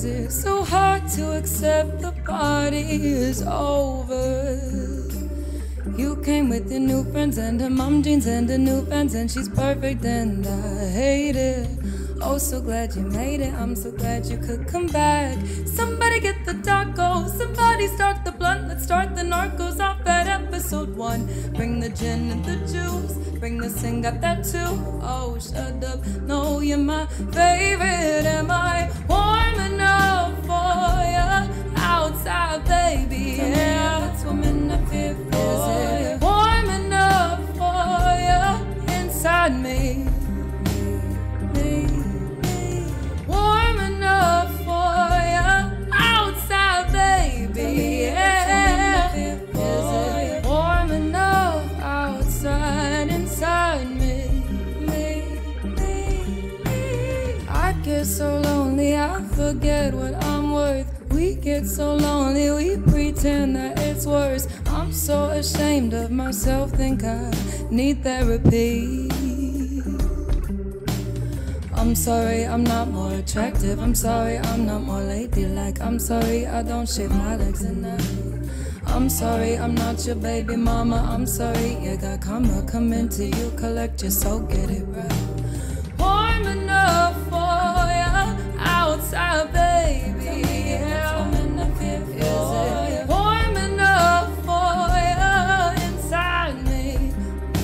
Is it so hard to accept the party is over? You came with your new friends and her mom jeans and her new pants, and she's perfect and I hate it. Oh, so glad you made it, I'm so glad you could come back. Somebody get the tacos, somebody start the blunt, let's start the narcos off at episode 1. Bring the gin and the juice, bring the sing, got that too. Oh, shut up, no, you're my favorite. Am I warm enough for ya? Outside, baby, yeah. That's woman I fear for. Is it warm enough for ya? Inside me. Warm enough for ya, outside, baby, yeah. Is it warm enough outside, inside me? I get so lonely, I forget what I'm worth. We get so lonely, we pretend that it's worse. I'm so ashamed of myself, think I need therapy. I'm sorry I'm not more attractive, I'm sorry I'm not more ladylike, I'm sorry I don't shave my legs enough. I'm sorry I'm not your baby mama, I'm sorry you got karma coming to you, collect your soul, get it right. Warm enough for ya, outside, baby, yeah. Is it warm enough for ya, inside me?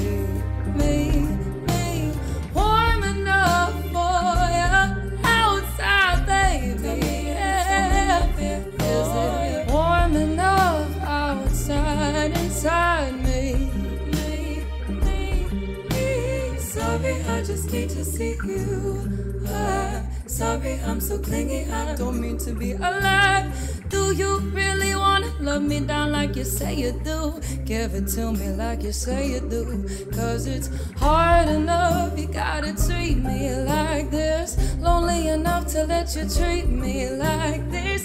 Warm enough for ya, outside, baby, yeah. Is it warm enough outside, inside me? Sorry, I just need to see you. Sorry, I'm so clingy, I don't mean to be alive. Do you really wanna love me down like you say you do? Give it to me like you say you do. Cause it's hard enough, you gotta treat me like this. Lonely enough to let you treat me like this.